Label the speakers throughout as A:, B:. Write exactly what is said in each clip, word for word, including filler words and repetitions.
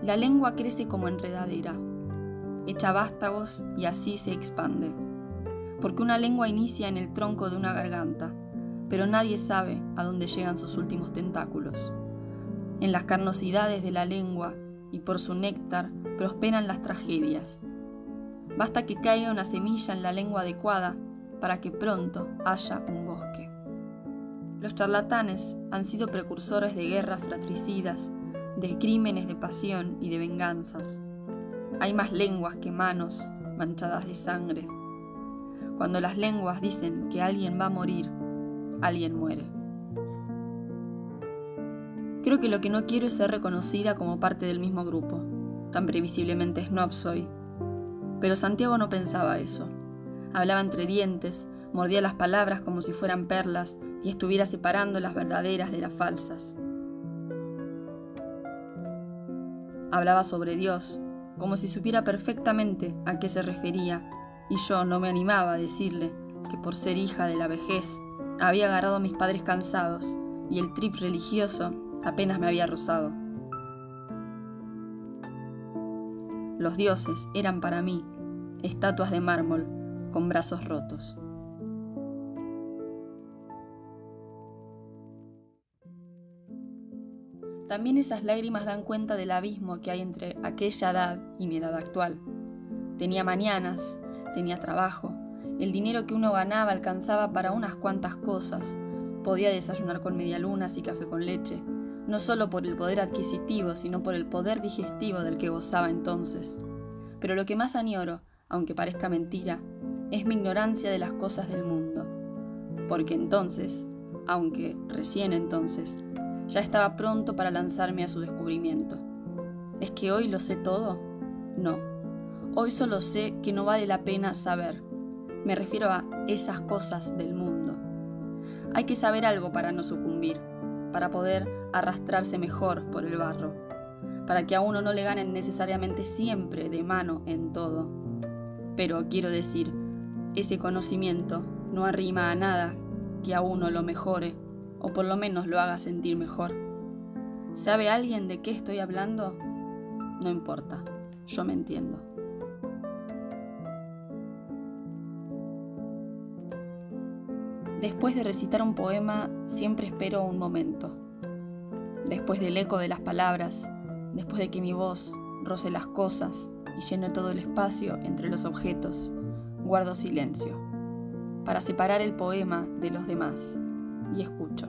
A: la lengua crece como enredadera, echa vástagos y así se expande. Porque una lengua inicia en el tronco de una garganta, pero nadie sabe a dónde llegan sus últimos tentáculos. En las carnosidades de la lengua y por su néctar prosperan las tragedias. Basta que caiga una semilla en la lengua adecuada para que pronto haya un bosque. Los charlatanes han sido precursores de guerras fratricidas, de crímenes de pasión y de venganzas. Hay más lenguas que manos manchadas de sangre. Cuando las lenguas dicen que alguien va a morir, alguien muere. Creo que lo que no quiero es ser reconocida como parte del mismo grupo. Tan previsiblemente snob soy. Pero Santiago no pensaba eso. Hablaba entre dientes, mordía las palabras como si fueran perlas y estuviera separando las verdaderas de las falsas. Hablaba sobre Dios, como si supiera perfectamente a qué se refería, y yo no me animaba a decirle que por ser hija de la vejez había agarrado a mis padres cansados y el trip religioso apenas me había rozado. Los dioses eran para mí estatuas de mármol con brazos rotos. También esas lágrimas dan cuenta del abismo que hay entre aquella edad y mi edad actual. Tenía mañanas, tenía trabajo, el dinero que uno ganaba alcanzaba para unas cuantas cosas, podía desayunar con medialunas y café con leche, no solo por el poder adquisitivo, sino por el poder digestivo del que gozaba entonces. Pero lo que más añoro, aunque parezca mentira, es mi ignorancia de las cosas del mundo. Porque entonces, aunque recién entonces, ya estaba pronto para lanzarme a su descubrimiento. ¿Es que hoy lo sé todo? No. Hoy solo sé que no vale la pena saber. Me refiero a esas cosas del mundo. Hay que saber algo para no sucumbir, para poder arrastrarse mejor por el barro, para que a uno no le ganen necesariamente siempre de mano en todo. Pero quiero decir, ese conocimiento no arrima a nada que a uno lo mejore, o por lo menos lo haga sentir mejor. ¿Sabe alguien de qué estoy hablando? No importa, yo me entiendo. Después de recitar un poema, siempre espero un momento. Después del eco de las palabras, después de que mi voz roce las cosas y llene todo el espacio entre los objetos, guardo silencio, para separar el poema de los demás, y escucho.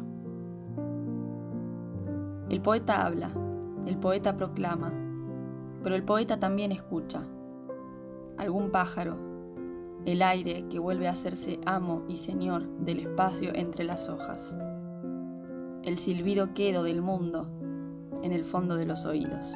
A: El poeta habla, el poeta proclama, pero el poeta también escucha. Algún pájaro, el aire que vuelve a hacerse amo y señor del espacio entre las hojas. El silbido quedo del mundo en el fondo de los oídos.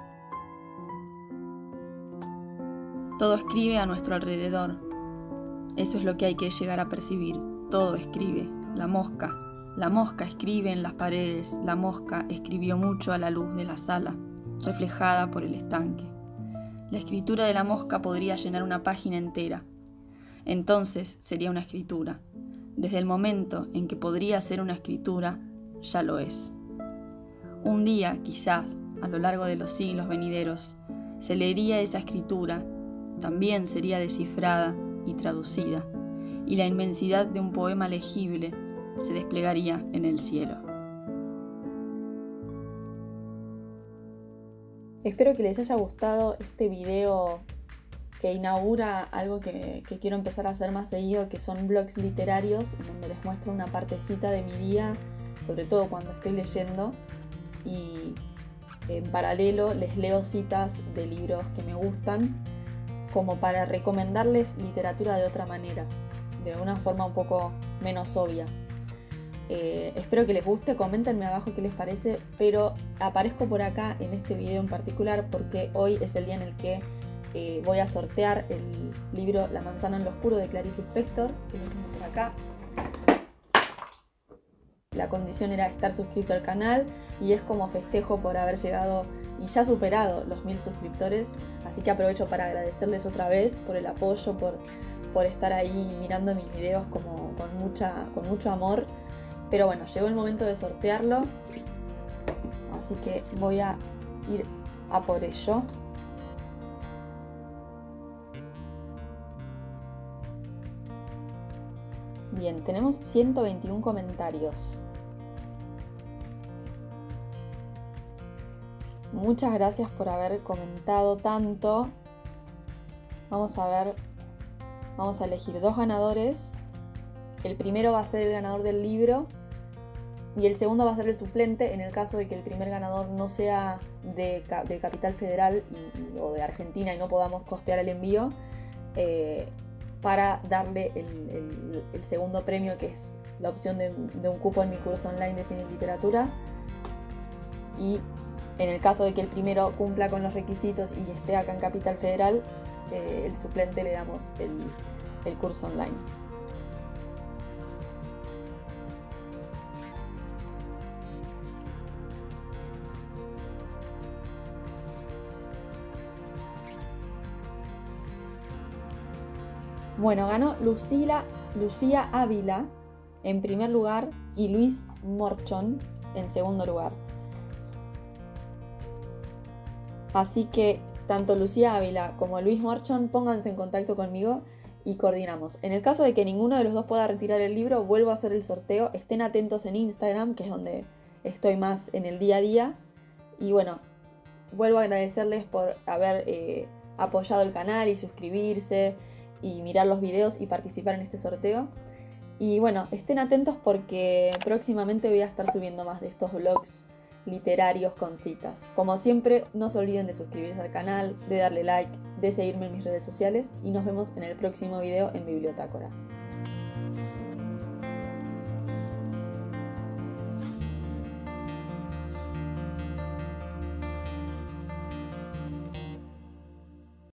A: Todo escribe a nuestro alrededor. Eso es lo que hay que llegar a percibir. Todo escribe. La mosca. La mosca escribe en las paredes. La mosca escribió mucho a la luz de la sala, reflejada por el estanque. La escritura de la mosca podría llenar una página entera. Entonces sería una escritura. Desde el momento en que podría ser una escritura, ya lo es. Un día, quizás, a lo largo de los siglos venideros, se leería esa escritura, también sería descifrada y traducida, y la inmensidad de un poema legible se desplegaría en el cielo.
B: Espero que les haya gustado este video que inaugura algo que, que quiero empezar a hacer más seguido, que son blogs literarios, en donde les muestro una partecita de mi día, sobre todo cuando estoy leyendo, y en paralelo les leo citas de libros que me gustan, como para recomendarles literatura de otra manera, de una forma un poco menos obvia. Eh, espero que les guste, coméntenme abajo qué les parece, pero aparezco por acá en este video en particular porque hoy es el día en el que eh, voy a sortear el libro La manzana en lo oscuro de Clarice Lispector, que lo tengo por acá. La condición era estar suscrito al canal y es como festejo por haber llegado y ya superado los mil suscriptores, así que aprovecho para agradecerles otra vez por el apoyo, por, por estar ahí mirando mis videos como con, mucha, con mucho amor. Pero bueno, llegó el momento de sortearlo, así que voy a ir a por ello. Bien, tenemos ciento veintiún comentarios. Muchas gracias por haber comentado tanto. Vamos a ver, vamos a elegir dos ganadores. El primero va a ser el ganador del libro y el segundo va a ser el suplente en el caso de que el primer ganador no sea de, de Capital Federal y, o de Argentina y no podamos costear el envío, eh, para darle el, el, el segundo premio, que es la opción de, de un cupo en mi curso online de cine y literatura. Y en el caso de que el primero cumpla con los requisitos y esté acá en Capital Federal, eh, el suplente le damos el, el curso online. Bueno, ganó Lucila, Lucía Ávila en primer lugar y Luis Morchón en segundo lugar. Así que tanto Lucía Ávila como Luis Morchón, pónganse en contacto conmigo y coordinamos. En el caso de que ninguno de los dos pueda retirar el libro, vuelvo a hacer el sorteo. Estén atentos en Instagram, que es donde estoy más en el día a día. Y bueno, vuelvo a agradecerles por haber eh, apoyado el canal y suscribirse y mirar los videos y participar en este sorteo. Y bueno, estén atentos porque próximamente voy a estar subiendo más de estos vlogs literarios con citas. Como siempre, no se olviden de suscribirse al canal, de darle like, de seguirme en mis redes sociales y nos vemos en el próximo video en Bibliotácora.